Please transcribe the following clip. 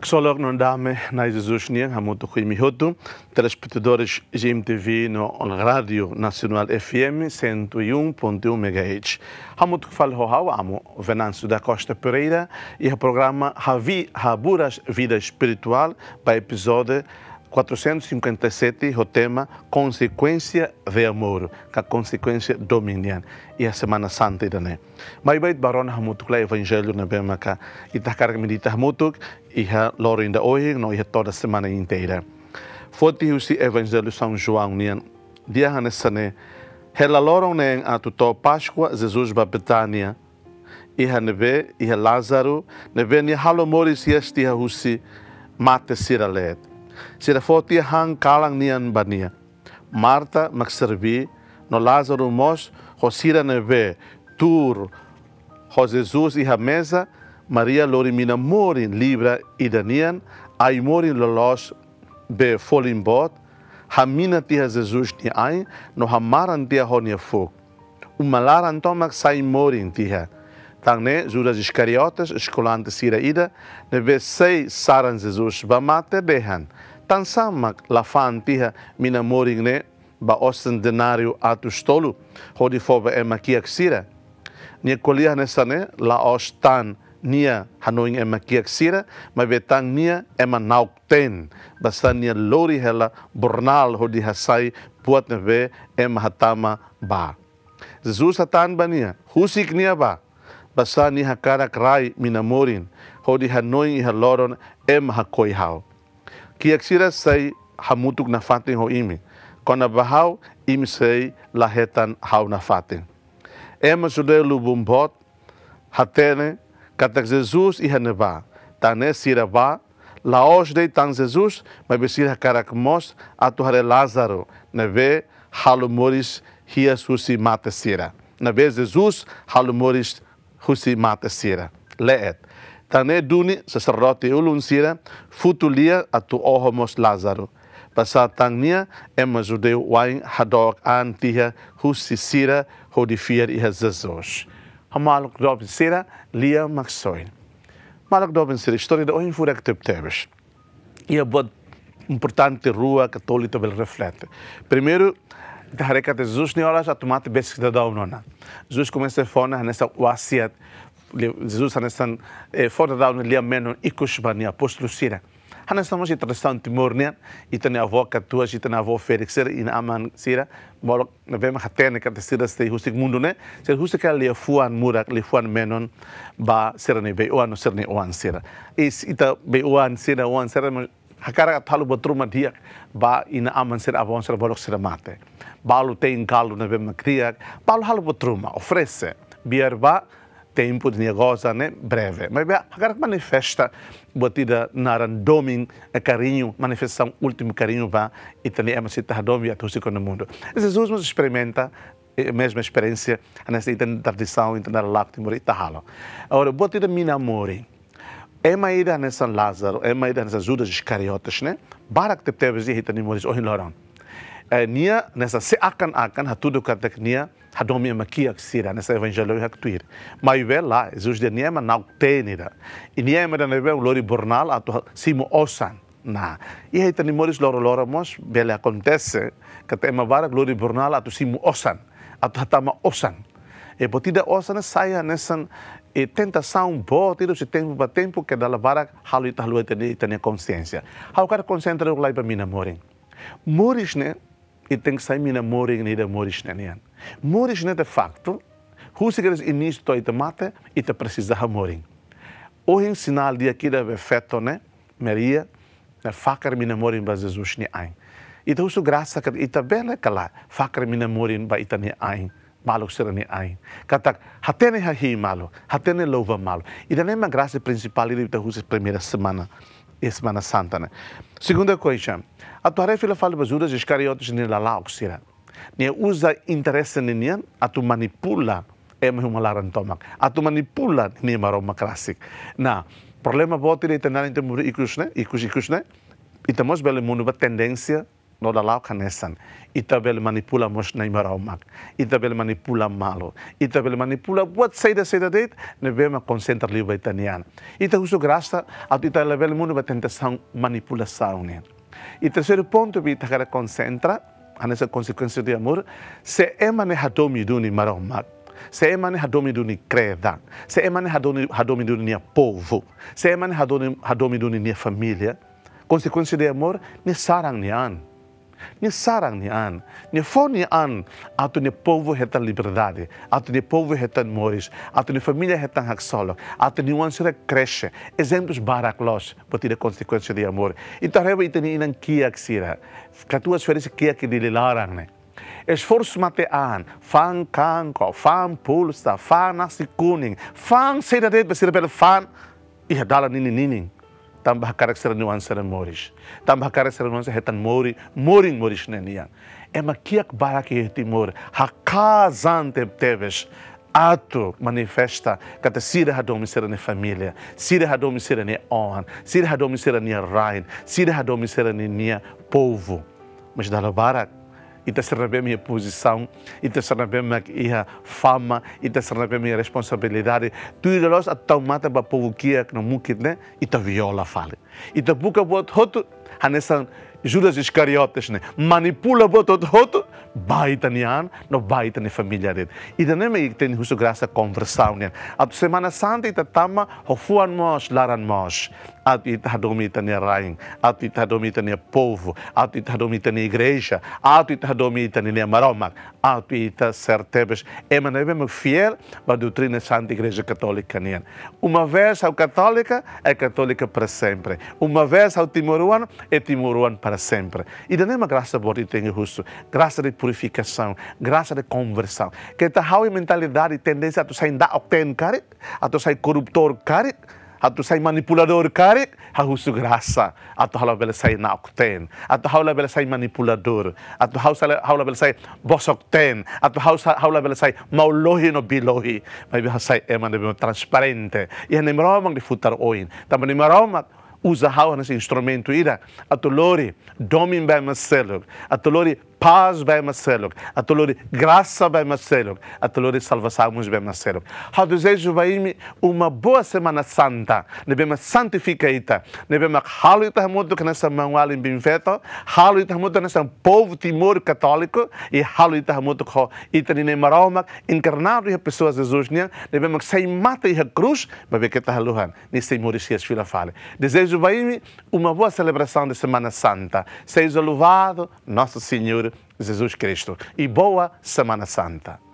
Solok no dame na Jesus niang hamuto ko imihoto telespectadores GMTV no Radio Nacional FM 101.1 MHz. Hamuto fal ho amo Venâncio da Costa Pereira e o programa HABURAS VIDA ESPIRITUÁL para episódio 457, o tema Consequência de Amor, que a consequência dominiana. E a Semana Santa também. Mas vai barona hamutuk lá evangelho na bema ka itacar medita hamutuk e a loro ainda hoje não ia toda a semana inteira. Foti o evangelho São João nian dia hanesane hela loro nen a tuto Páscoa Jesus ba Betânia e a neve e a Lázaro neve ni halo moris este a husi mate siralet. Sira foti hang kalang nian bania. Marta magservi no Lázaro mos Rosira neve tur ho Jesus e a mesa Maria lorimina morin libra e danian ai morin lolos be folimbot hamina tia Jesus ni ai no hamaran tia honia fo malaran tomak sai morin tia tangne Judas Iscariotes escolante sira ida neve sei saran Jesus ba mate behan tan samak la fan tia mina morin ne ba osten denário atus tolu hodi foba emakiak sira nia kolia nesane la ostan nia hanoing emakiak sira ma betang nia emanaukten basta nia lori hela bornal hodi hasai buat neve emahatama ba Jesus atan bania husik nia ba basta nia hakara krai minamorin hodi hanoing ihaloron emahakoi hau kiak sira sai hamutuk na fatin ho imi Kona bahau imsei lahetan hau na fatin. Ema sude lubumbot hatene katak Jesus i haneba. Tane siraba laos de tan Jesus ma besir hakarak mos atu hare Lázaro neve halu moris hias husi mate sira. Neve Jesus halu moris husi mate sira. Leet. Tane duni sacerdote ulun sira futulia atu ohomos Lázaro. Pasatang nia ema judeu wain hadok antia husisira hodifier iha Jesus. Hamalok dob sira lia maxoin. Malok dob sira história da oin furak tebes. E a bod importante rua católica bel reflete. Primeiro da hareka de Jesus ni horas automate basic da daunona. Jesus começa a fona nessa wasiat. Jesus hanesan fona daun lia menon ikushbani apostolo sira. Hana estamos interessante timornia e tem a avó Catuas e tem a avó Félix e na aman sira bolok na vema hatene que sira stay husik mundo né se husik ali fuan murak li fuan menon ba sira ne be oan sira ne oan sira is ita be oan sira hakara talu botruma dia ba ina aman sira avon sira bolok sira mate balu tem galo na vema criar balu halu botruma oferece biar ba tempo de negócio, né? Breve. Mas agora manifesta batida na randoming carinho, manifestação último carinho va e também é uma cita domi a tudo no mundo. Jesus nos experimenta a mesma experiência nessa tradição internal láctimo e tahalo. Agora batida mina mori. É uma ida nessa Lázaro, é uma ida nessa Judas Iscariotes, né? Barak te teve e hitani moris ohin loran. Nia nessa se akan hatudo katek nia hadomi makiak sira nessa evangelho haktuir. Mas lá Jesus de nia na tenida. E nia me dane lori bornal atu simo osan na. E aí tani moris loro mos bele acontece que tem uma vara lori bornal atu simo osan atu hatama osan. E potida osan saia nessa e tentação boa tiro se tempo que dá vara halu itahlu tani consciência. Hau cara concentra o lá para mina morin. Moris né e tem que sair mina morin nem da moris né. Moris né de facto, se queres início to ita mate e te precisa ha morin. Hoje sinal dia aqui da feto né, Maria, na fakar mina morin ba Jesus ni ai. Ita husu graça que ita bela kala fakar mina morin ba ita ni ai. Malo sira ni ai. Katak hatene ha hi malo, hatene louva malo. Ita nem uma graça principal ita husu primeira semana. E Semana Santa, né? Segunda coisa, a tua refila fala para Judas Iscariotes nem lá lá oxira. Nem usa interesse nenhum, a tu manipula é uma larantomak. A tu manipula nem maroma clássico. Na problema bote de tenar entre ikus né? E temos belo mundo uma tendência no dalau kanesan. Ita bel manipula mos na imaromak. Ita bel manipula malo. Ita bel manipula buat saida det, nebema concentra liu baitanian. Ita uso graça, at ita level mundo ba tentação manipulação, né? E terceiro ponto, ita cara concentra, nessa consequência de amor, se é manejado duni maromak. Se é manejado duni creda. Se é manejado duni nia povo. Se é manejado duni nia família. Consequência de amor, ni sarang nian. Ni sarang nian. Ni fon nian. Ato ni povo hetan liberdade. Ato ni povo hetan moris. Ato ni família hetan haksolo. Ato ni wansira cresce. Exemplos baraklos. Poti de consequência de amor. Então, reba itani inang kiak sira. Katuas feres kiak di lilarang ne. Esforço matean. Fan kanko. Fan pulsa. Fan nasi kuning. Fan sedadet besira bel fan. Iha dala nini. Tambah karakter nuansa moris. Tambah karakter nuansa hetan moring moris nenian. Ema kiak barak timor. Hakazan teves. Ato manifesta kata sira hadomi sira ne família. Sira hadomi sira ne on. Sira hadomi sira ne rain. Sira hadomi sira ne povo. Mas dala barak. Ita serve minha posição, ita serve minha fama, ita serve minha responsabilidade. Tudo isso atau mata ba povo que não mungkin né, ita viola fale. Ita buka buat hotu, hanesan Judas Iscariotes né, manipula buat hotu, baita nian, no baita ni família dele. Ita nem me tem husu graça conversão né. A semana santa ita tama hofuan mos, laran mos. At ita hadomi ita ni rain, at ita hadomi ita ni povo, at ita hadomi ita ni igreja, at ita hadomi ita ni maromak, at ita certebes. Emanebem fiel à doutrina Santa Igreja Católica nian. Uma vez ao católica, é católica para sempre. Uma vez ao timoruano, é timoruano para sempre. E daí uma graça boa tem justo, graça de purificação, graça de conversão. Que ta hau mentalidade e tendência a tu sair da octen carik, a tu sair corruptor carik, a tu sair manipulador carik, a justo graça, a tu hala bela sair na octen, a tu hala bela sair manipulador, a tu hala bela sair boss octen, a tu hala bela sair maulohi no bilohi, mas bela sair transparente. E a nemromang de futar oin, também nemromang usa nesse instrumento ira, a tu lori domin bem marcelo, a tu lori paz bem marcelo, a tu lori graça bem marcelo, a tu lori salvação bem marcelo. Eu desejo vai uma boa semana santa, nebema santificaita, nebema halita muito que nessa manual em bem feito, halita muito nessa povo timor católico e halita muito com itanine maroma encarnado e pessoas Jesus né, nebema sai mata e a cruz, para ver que tá haluhan, nesse moricias fila fale. Desejo vai uma boa celebração de Semana Santa. Seja louvado Nosso Senhor Jesus Cristo. E boa Semana Santa.